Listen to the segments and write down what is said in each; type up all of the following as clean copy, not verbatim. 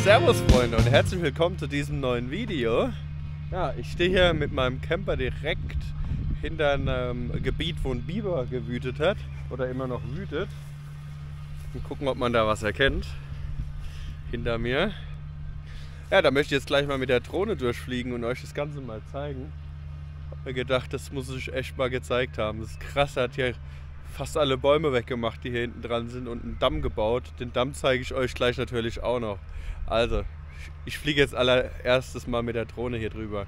Servus Freunde und herzlich willkommen zu diesem neuen Video. Ja, ich stehe hier mit meinem Camper direkt hinter einem Gebiet, wo ein Biber gewütet hat oder immer noch wütet. Und gucken, ob man da was erkennt. Hinter mir. Ja, da möchte ich jetzt gleich mal mit der Drohne durchfliegen und euch das Ganze mal zeigen. Ich habe mir gedacht, das muss ich echt mal gezeigt haben. Das ist krass, er hat hier fast alle Bäume weggemacht, die hier hinten dran sind, und einen Damm gebaut. Den Damm zeige ich euch gleich natürlich auch noch. Also, ich fliege jetzt allererstes mal mit der Drohne hier drüber.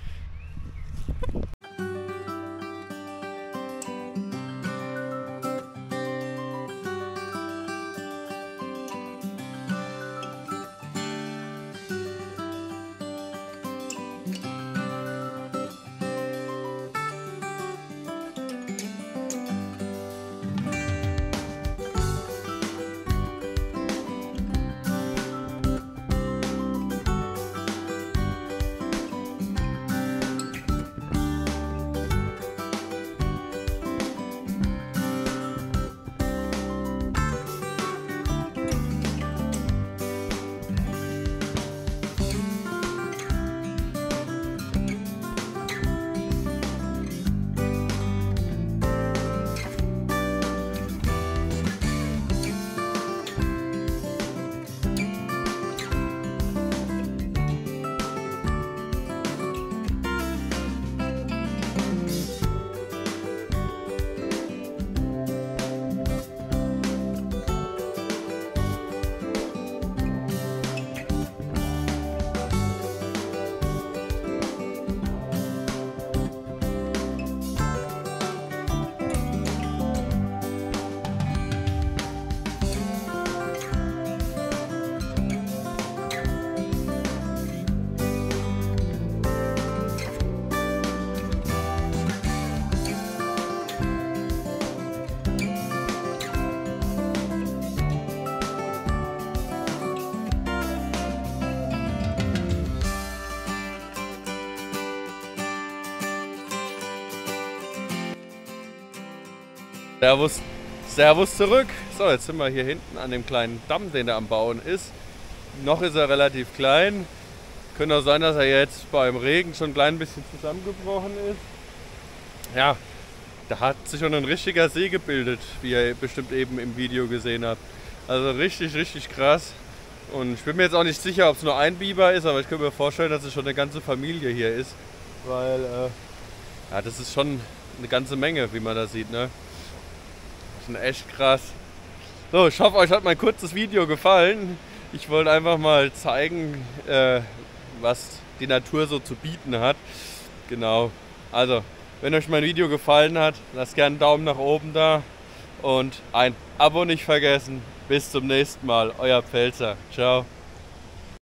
Servus zurück. So, jetzt sind wir hier hinten an dem kleinen Damm, den er am Bauen ist. Noch ist er relativ klein. Könnte auch sein, dass er jetzt beim Regen schon ein klein bisschen zusammengebrochen ist. Ja, da hat sich schon ein richtiger See gebildet, wie ihr bestimmt eben im Video gesehen habt. Also richtig, richtig krass. Und ich bin mir jetzt auch nicht sicher, ob es nur ein Biber ist, aber ich könnte mir vorstellen, dass es schon eine ganze Familie hier ist. Weil, ja, das ist schon eine ganze Menge, wie man da sieht, ne? Echt krass. So, ich hoffe, euch hat mein kurzes Video gefallen. Ich wollte einfach mal zeigen, was die Natur so zu bieten hat. Genau. Also, wenn euch mein Video gefallen hat, lasst gerne einen Daumen nach oben da und ein Abo nicht vergessen. Bis zum nächsten Mal. Euer Pfälzer. Ciao.